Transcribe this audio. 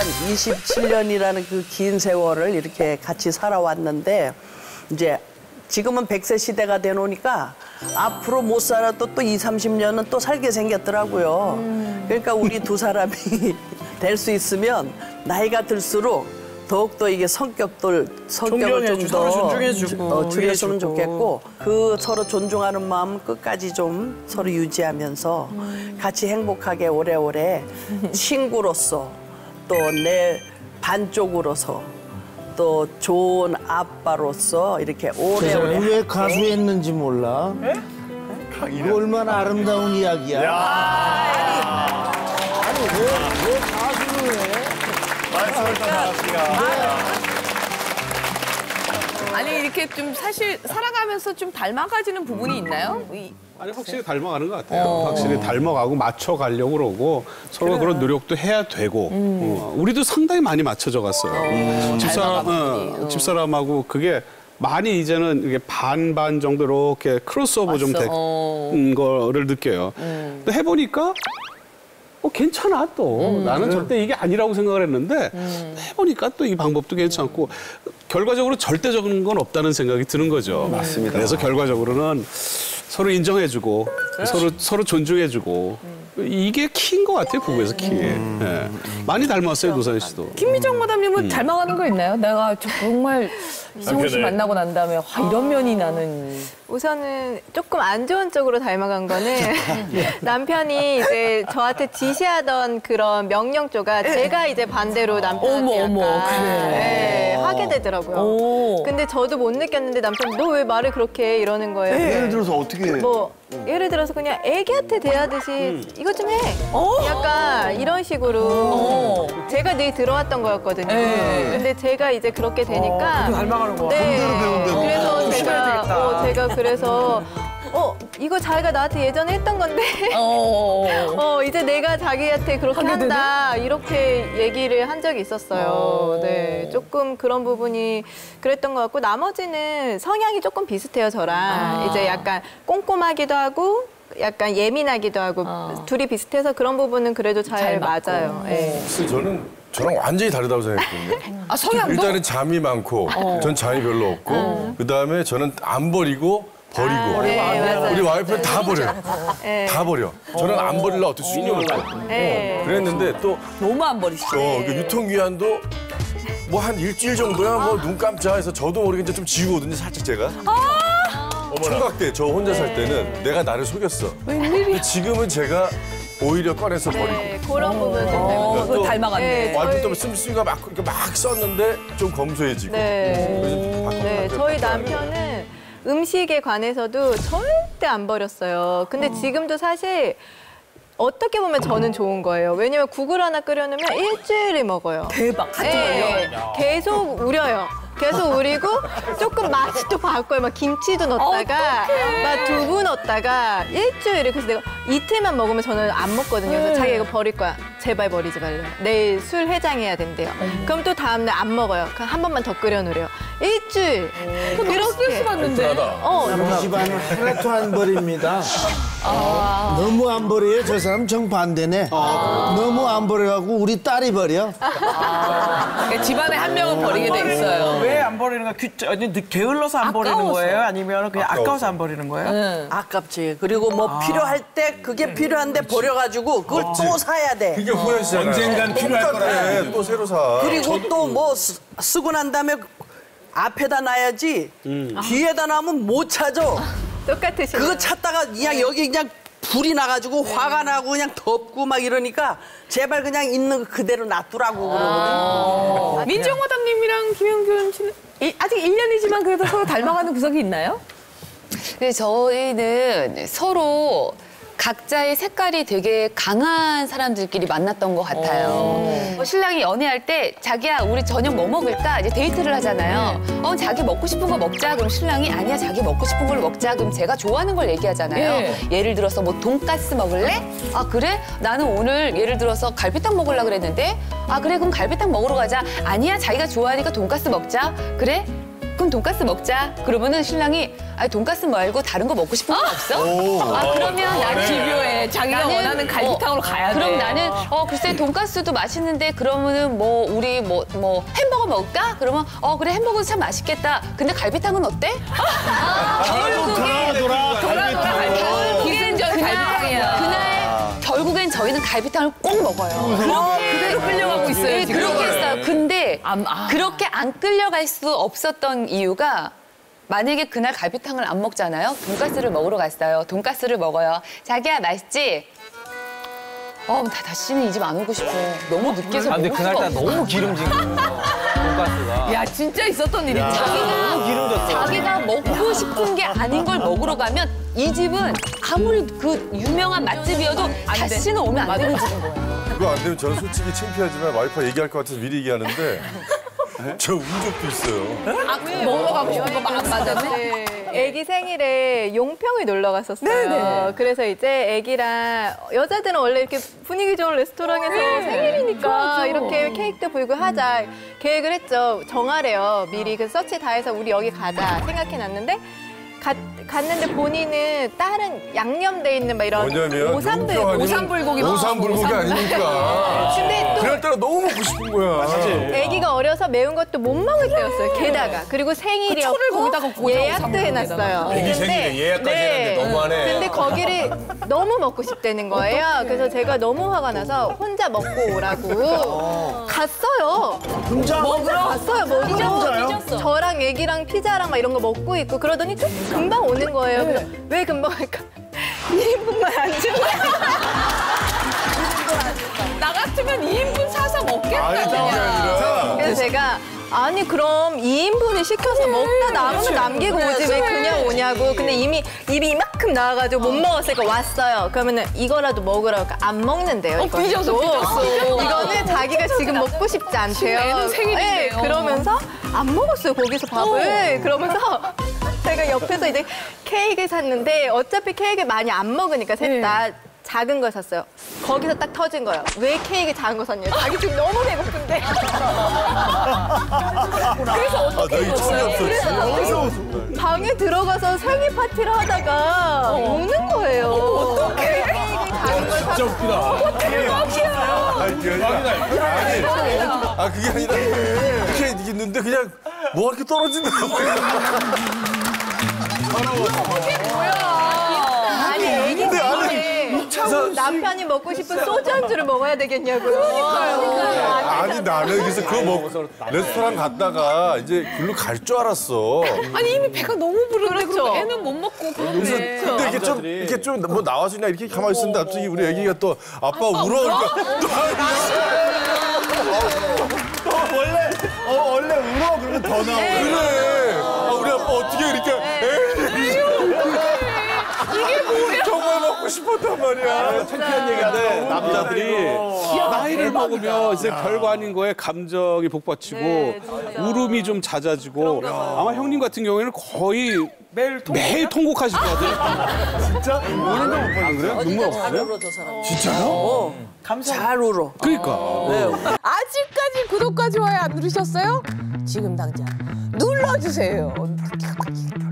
27년이라는 그 긴 세월을 이렇게 같이 살아왔는데 이제 지금은 100세 시대가 되노니까 앞으로 못 살아도 또 20, 30년은 또 살게 생겼더라고요. 그러니까 우리 두 사람이 될 수 있으면 나이가 들수록 더욱더 이게 성격을 좀 더 줄였으면 좋겠고 그 서로 존중하는 마음 끝까지 좀 서로 유지하면서 같이 행복하게 오래오래 친구로서 또 내 반쪽으로서 또 좋은 아빠로서 이렇게 오래오래 왜 가수했는지 몰라? 이거 얼마나 아름다운 이야기야. 아니 왜 가수를 해? 말씀을 또 나왔습니다. 아니 이렇게 좀 사실 살아가면서 좀 닮아가지는 부분이 있나요? 아니 확실히 닮아가는 것 같아요. 확실히 닮아가고 맞춰가려고 그러고 서로 그런 노력도 해야 되고 우리도 상당히 많이 맞춰져 갔어요. 집사람하고 그게 많이 이제는 이게 반반 정도 이렇게 크로스오버 좀 된 거를 느껴요. 근데 해보니까 괜찮아 또. 나는 절대 이게 아니라고 생각을 했는데 해보니까 또 이 방법도 괜찮고 결과적으로 절대적인 건 없다는 생각이 드는 거죠. 맞습니다. 그래서 결과적으로는 서로 인정해주고 서로 존중해주고 이게 키인 것 같아요, 부부에서 키. 네. 많이 닮았어요, 노사연 씨도. 김미정 마담님은 닮아가는 거 있나요? 내가 정말 이성훈 씨 만나고 난 다음에 이런 면이 나는. 우선은 조금 안 좋은 쪽으로 닮아간 거는 남편이 이제 저한테 지시하던 그런 명령조가 제가 이제 반대로 남편한테 약간 네, 하게 되더라고요. 근데 저도 못 느꼈는데 남편이 너 왜 말을 그렇게 해? 이러는 거예요. 예를 들어서 어떻게 해? 예를 들어서 그냥 애기한테 대하듯이 이것 좀 해. 약간 이런 식으로 제가 늘 들어왔던 거였거든요. 근데 제가 이제 그렇게 되니까 닮아가는 거야. 네. 그래서 제가 그래서 이거 자기가 나한테 예전에 했던 건데 이제 내가 자기한테 그렇게 한다 이렇게 얘기를 한 적이 있었어요. 네, 조금 그런 부분이 그랬던 것 같고 나머지는 성향이 조금 비슷해요, 저랑. 이제 약간 꼼꼼하기도 하고 약간 예민하기도 하고 둘이 비슷해서 그런 부분은 그래도 잘 맞아요. 네. 저랑 완전히 다르다고 생각했거든요. 성향도? 일단은 잠이 많고 전 잠이 별로 없고 그다음에 저는 안 버리고 버리고 우리 와이프는 다 버려요. 다 버려. 저는 안 버리려 어떻게 신경을 써. 그랬는데 또 너무 안 버리시죠. 유통기한도 뭐 한 일주일 정도야 뭐 눈 깜짝 해서 저도 모르게 이제 좀 지우거든요, 살짝 제가. 총각 때 저 혼자 살 때는 내가 나를 속였어. 근데 지금은 제가 오히려 꺼내서 버리고. 그런 부분 좀 그거 닮아갔네. 와이프 또 씀씀이가 막 썼는데 좀 검소해지고. 저희 남편은 음식에 관해서도 절대 안 버렸어요. 근데 지금도 사실 어떻게 보면 저는 좋은 거예요. 왜냐면 국을 하나 끓여놓으면 일주일을 먹어요. 대박. 계속 우려요. 계속 우리고 조금 맛이 또 바꿔요. 막 김치도 넣었다가 막 두부 넣었다가 일주일을. 그래서 내가 이틀만 먹으면 저는 안 먹거든요. 그래서 자기 이거 버릴 거야. 제발 버리지 말래요. 내일 술 해장해야 된대요. 그럼 또 다음날 안 먹어요. 그럼 한 번만 더 끓여놓으래요. 일주일. 그렇게 스트레스 받는데. 우리 집안은 하나도 안 버립니다. 너무 안 버려요. 저 사람 정반대네. 너무 안 버려가고 우리 딸이 버려. 그러니까 집안에 한 명은 버리게 돼 있어요. 왜 안 버리는 거야? 게을러서 안 버리는 거예요? 아니면 그냥 아까워서 안 버리는 거예요? 아깝지. 그리고 뭐 필요할 때 그게 필요한데 버려가지고 그걸 또 사야 돼. 그게 후회시잖아요. 언젠간 필요할 거라. 또 새로 사. 그리고 또 뭐 쓰고 난 다음에 앞에다 놔야지 뒤에다 놔면 못 찾아. 똑같으시네. 그거 찾다가 그냥 여기 그냥 불이 나가지고 화가 나고 그냥 덥고 막 이러니까 제발 그냥 있는 거 그대로 놔두라고 그러거든. 민정 마담님이랑 김영균 씨는 아직 1년이지만 그래도 서로 닮아가는 구석이 있나요? 저희는 서로 각자의 색깔이 되게 강한 사람들끼리 만났던 것 같아요. 신랑이 연애할 때 자기야 우리 저녁 뭐 먹을까? 이제 데이트를 하잖아요. 자기 먹고 싶은 거 먹자. 그럼 신랑이 아니야 자기 먹고 싶은 걸 먹자. 그럼 제가 좋아하는 걸 얘기하잖아요. 예를 들어서 뭐 돈가스 먹을래? 아 그래? 나는 오늘 예를 들어서 갈비탕 먹으려고 그랬는데 아 그래 그럼 갈비탕 먹으러 가자. 아니야 자기가 좋아하니까 돈가스 먹자. 그래? 그럼 돈가스 먹자. 그러면은 신랑이 아 돈가스 말고 다른 거 먹고 싶은 거 없어? 그러면 나는 집요해. 자기가 원하는 갈비탕으로 가야 돼. 그럼 나는 글쎄 돈가스도 맛있는데 그러면은 뭐 우리 뭐 햄버거 먹을까? 그러면 그래 햄버거도 참 맛있겠다. 근데 갈비탕은 어때? 결국엔 저희는 갈비탕을 꼭 먹어요. 그대로 끌려가고 있어요. 지금. 그렇게 했어요. 근데 그렇게 안 끌려갈 수 없었던 이유가 만약에 그날 갈비탕을 안 먹잖아요. 돈가스를 먹으러 갔어요. 돈가스를 먹어요. 자기야 맛있지? 다시는 이 집 안 오고 싶어. 너무 느끼해서 근데 먹을 수가 그날따라 없어. 너무 기름진 거예요. 돈가스가. 야 진짜 있었던 일이지. 너무 기름졌어. 자기가 먹고 싶은 게 아닌 걸 먹으러 가면 이 집은 아무리 그 유명한 맛집이어도 다시는 오면 안 되는 집인 거예요. 그거 안 되면 저는 솔직히 창피하지만 와이프가 얘기할 것 같아서 미리 얘기하는데 저 운 적도 있어요. 먹으러 가고 싶은 거 막 맞았네. 애기 생일에 용평을 놀러 갔었어요. 네네. 그래서 이제 애기랑 여자들은 원래 이렇게 분위기 좋은 레스토랑에서 생일이니까 이렇게 케이크도 불고 하자 계획을 했죠. 정하래요. 미리 그 서치 다 해서 우리 여기 가자 생각해놨는데 갔는데 본인은 다른 양념돼 있는 막 이런 뭐냐면 오삼불고기 오삼불고기 아니니까. 근데 또 그날따라 너무 먹고 싶은 거야. 아기가 어려서 매운 것도 못 먹을 때였어요. 게다가 그리고 생일이었고 초를 거기다가 꽂아, 예약도 오삼불고기에다가. 해놨어요. 애기 생일에 예약까지 했는데 너무하네. 근데 거기를 너무 먹고 싶다는 거예요. 그래서 제가 너무 화가 나서 혼자 먹고 오라고 갔어요. 먹으러 갔어요. 먹으러. 저랑 애기랑 피자랑 막 이런 거 먹고 있고 그러더니 금방 오는 거예요. 그래서 왜 금방 올까? 1인분만 안 준 거야. 나 같으면 2인분 사서 먹겠다. 그래서 제가 아니 그럼 2인분을 시켜서 먹다 남으면 남기고 오지 왜 그냥 오냐고. 근데 이미 입이 이만큼 나와가지고 못 먹었으니까 왔어요. 그러면은 이거라도 먹으라고 안 먹는데요. 삐졌어. 이거는 자기가 지금 먹고 싶지 않대요. 애는 생일인데요. 네, 그러면서 안 먹었어요 거기서 밥을. 그러면서 제가 옆에서 이제 케이크를 샀는데 어차피 케이크를 많이 안 먹으니까 셋 다 작은 걸 샀어요. 거기서 딱 터진 거예요. 왜 케이크 작은 거 샀냐. 자기 지금 너무 배고픈데. 그래서 어떻게 했어요? 방에 들어가서 생일 파티를 하다가 우는 거예요. 어떡해. 케이크 작은 걸 샀어. 진짜 웃기다. 그게 아니라 이렇게 있는데 그냥 뭐가 이렇게 떨어진다고. 아니 애기 남편이 먹고 싶은 소주 안주를 먹어야 되겠냐고요. 아니 나는 그래서 그거 먹고 레스토랑 갔다가 이제 글로 갈 줄 알았어. 아니 이미 배가 너무 부른데 그렇죠. 애는 못 먹고 그래서 그런데. 근데 이렇게 좀 뭐 나와서 그냥 이렇게 가만히 있었는데 갑자기 우리 애기가 또 아빠 울어 그러니까 원래 울어 그러면 더 나오고. 그래. 우리 아빠 어떻게 이렇게 이게 뭐야? 정말 먹고 싶었단 말이야. 창피한 얘기인데 남자들이 나이를 먹으면 이제 별거 아닌 거에 감정이 복받치고 울음이 좀 잦아지고 아마 형님 같은 경우에는 거의 매일 통곡하실 것 같아요. 진짜? 오늘도 못 봤는데. 안 그래요? 눈물 잘 없어요? 울어 저 사람. 진짜요? 잘 울어. 그러니까. 아직까지 구독과 좋아요 안 누르셨어요? 지금 당장 눌러주세요.